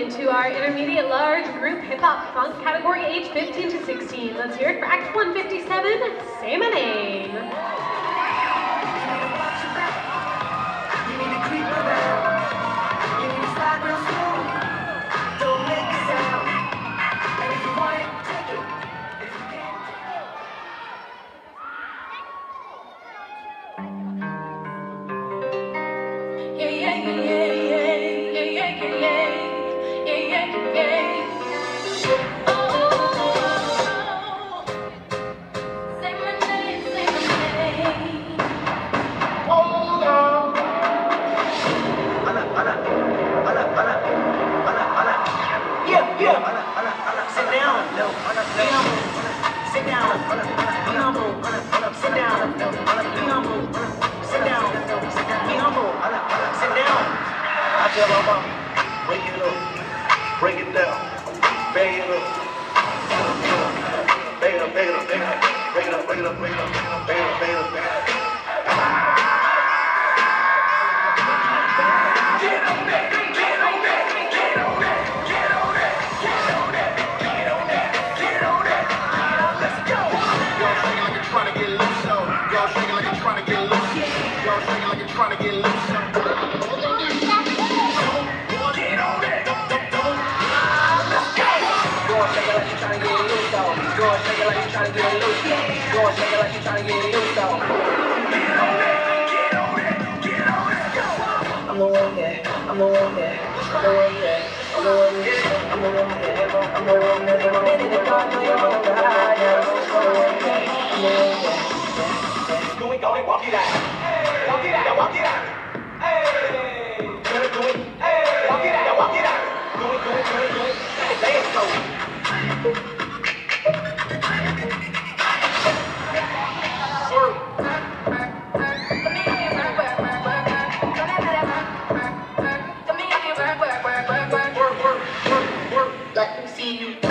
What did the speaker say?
into our intermediate large group hip hop funk category age 15 to 16. Let's hear it for Act 157, Say My Name. Break it down, bang it up, bang it up, bang it up, bang it up, break it up, break it up, break it up, bang it up, bang it up, bang it up. Get on that, get on that, get on that, get on that, get on that, get on that, get on that. Let's go. Y'all shaking like you're trying to get loose, so y'all shaking like you're trying to get loose, y'all shaking like you're trying to get loose, so. Go and shake it like you're trying to get loose, go and shake it like you're trying to get loose, Get on that, get on that, get on that, go. I'm the one, yeah, I'm the one, yeah, I'm the one, yeah, I'm the one, yeah, I'm the one, yeah, I'm the one, yeah, I'm the one, in the car, no, you're on the high, yeah, I'm the one, yeah, I'm the one, yeah. Do it, go and walk it out, walk it out, walk it out, hey, do it, hey, walk it out, walk it out, do it, let's go. Like we see you.